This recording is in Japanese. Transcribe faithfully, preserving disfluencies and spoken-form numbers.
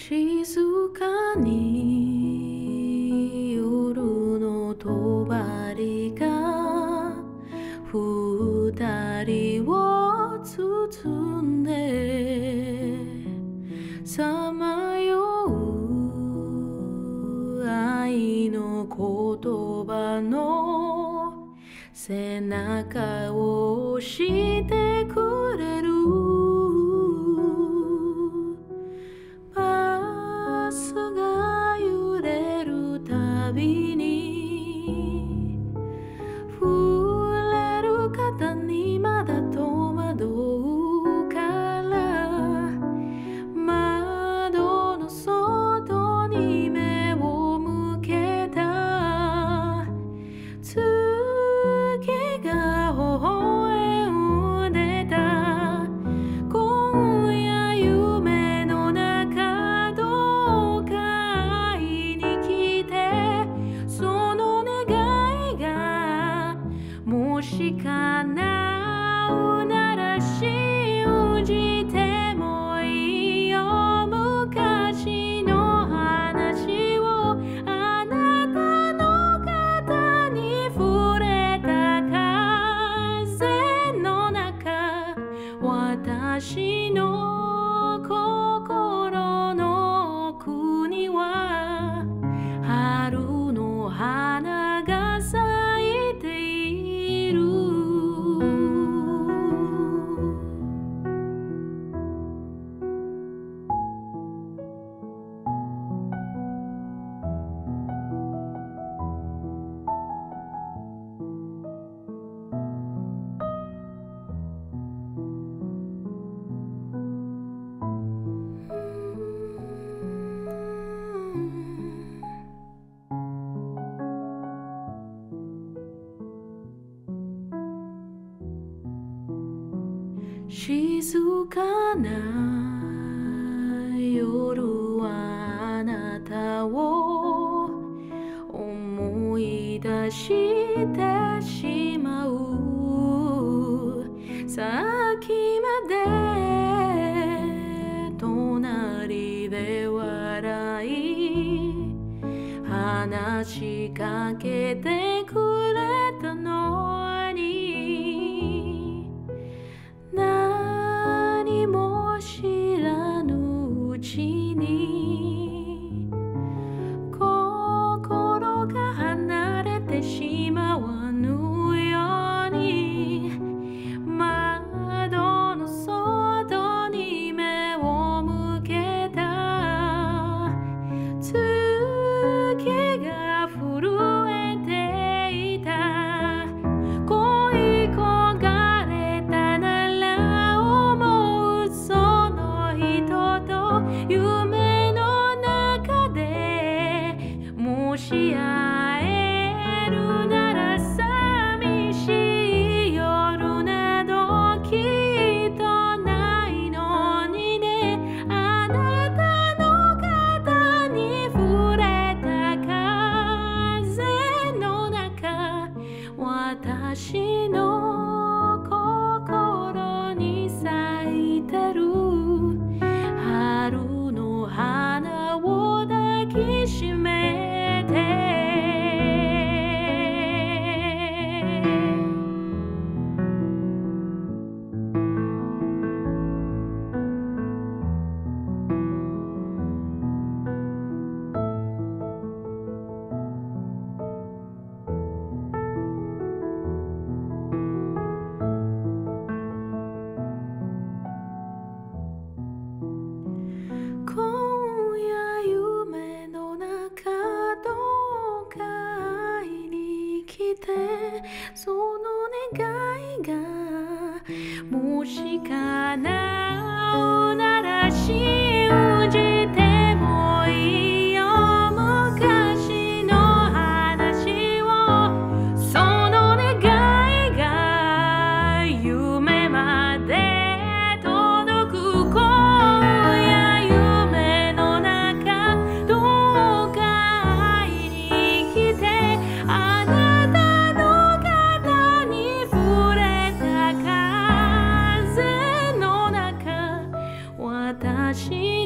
静かに夜の帳が二人を包んでさまよう愛の言葉の背中を押してくれるバスが揺れるたびに触れる肩にまだ戸惑うから窓の外に目を向けた月が微笑んでた今夜夢の中どうか会いに来てその願いがもし叶うなら信じてもいいよ昔の話をあなたの肩に触れた風の中私の心の奥には春の花が咲いている静かな夜はあなたを思い出してしまうさっきまで隣で笑い話しかけてくれたのに何も知らぬうちに心が離れてしまわぬように窓の外に目を向けた月が震えていた恋焦がれたなら思うその人と夢の中でもし会えるなら寂しい夜などきっとないのにねあなたの肩に触れた風の中私の心に咲いてる春の花を抱きしめて今夜夢の中どうか会いに来てその願いがもし叶うなら信じてもいいよ昔の話をその願いが夢まで届く今夜夢の中どうか会いに来てあなたの肩に触れた風の中私